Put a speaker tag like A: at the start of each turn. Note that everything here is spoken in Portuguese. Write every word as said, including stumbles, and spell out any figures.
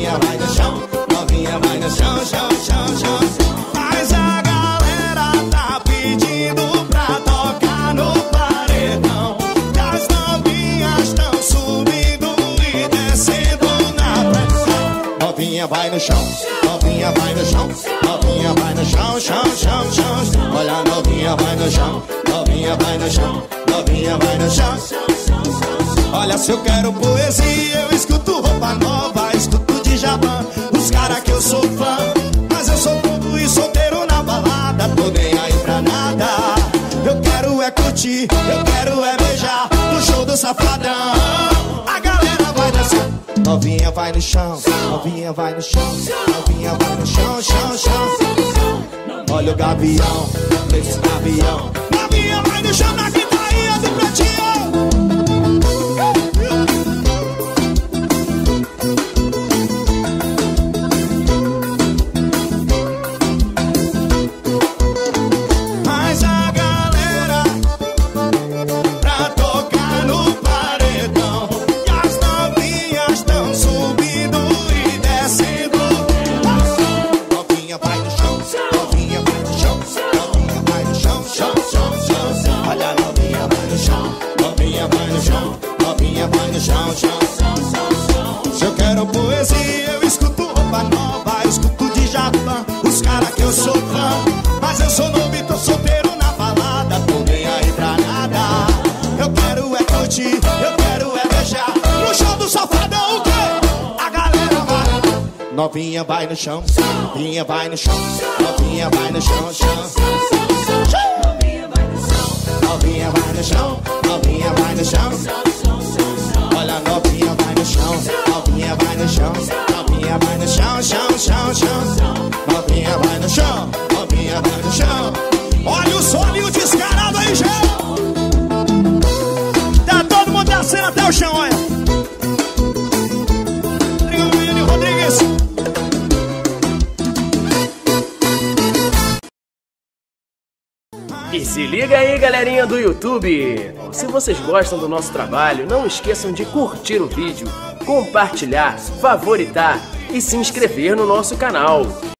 A: novinha vai no chão, novinha vai no chão, chão, chão, chão. Mas a galera tá pedindo pra tocar no paredão. As novinhas tão subindo e descendo na pressão. Novinha vai no chão, novinha vai no chão, novinha vai no chão, chão, chão, chão. Olha a novinha vai no chão, novinha vai no chão, novinha vai no chão. Olha, se eu quero poesia, eu escuto Roupa Nova, escuto Djavan, os caras que eu sou fã. Mas eu sou bobo e solteiro na balada, tô nem aí pra nada. Eu quero é curtir, eu quero é beijar no show do Safadão. A galera vai dançar. Novinha vai no chão, novinha vai no chão, novinha vai no chão, chão, chão. Olha o gavião, esse gavião. Novinha vai no chão, na guitarrinha do Pretinho. Mas a galera pra tocar no paredão, e as novinhas tão subindo e descendo. Novinha vai no chão, novinha vai no chão, novinha vai no chão, chão, chão, chão. Olha a novinha vai no chão, novinha vai no chão, novinha vai no chão, chão, chão. Se eu quero poesia, eu escuto Roupa Nova, eu escuto Djavan, os caras que eu sou fã. Mas eu sou novo e tô solteiro na balada, tô nem aí pra nada. Eu quero é curtir, eu quero é beijar no show do Safadão, o quê? A galera vai. Novinha vai no chão, novinha vai no chão, novinha vai no chão, chão. Novinha vai no chão, novinha vai no chão, novinha vai no chão. Olha a novinha vai no chão, novinha vai no chão, novinha vai no chão, chão, chão, chão. Novinha vai no chão, novinha vai no chão. Olha o solinho descarado aí, gente. Tá todo mundo descendo até o chão, olha. Rodrigues.
B: E se liga aí, galerinha do YouTube! Se vocês gostam do nosso trabalho, não esqueçam de curtir o vídeo, compartilhar, favoritar e se inscrever no nosso canal.